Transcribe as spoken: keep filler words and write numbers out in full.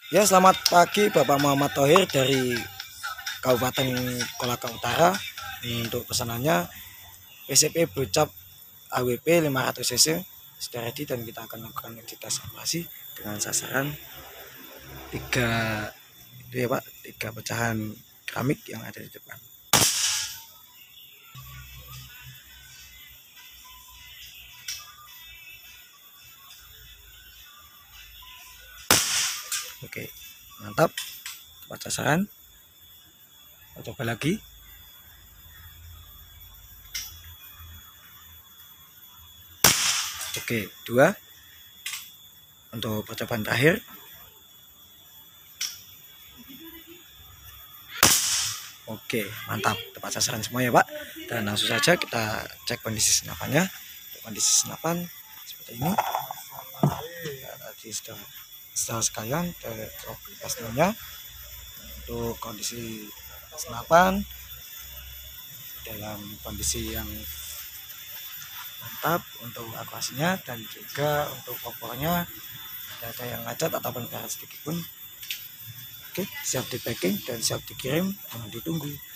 Ya, selamat pagi Bapak Muhammad Thohir dari Kabupaten Kolaka Utara. Ini untuk pesanannya P C P Bocap A W P lima ratus cc sudah ready dan kita akan lakukan aktivitas evakuasi dengan sasaran tiga itu ya Pak, tiga pecahan keramik yang ada di depan. Oke, mantap, tepat sasaran. Kita coba lagi. Oke, dua untuk percobaan terakhir. Oke, mantap, tepat sasaran semua ya Pak. Dan langsung saja kita cek kondisi senapannya. Kondisi senapan seperti ini. Ya, tadi sudah setelah sekalian pastinya untuk kondisi senapan dalam kondisi yang mantap untuk evakuasinya, dan juga untuk kompornya tidak ada yang ngacat ataupun karat sedikit pun. Oke, siap di packing dan siap dikirim, jangan ditunggu.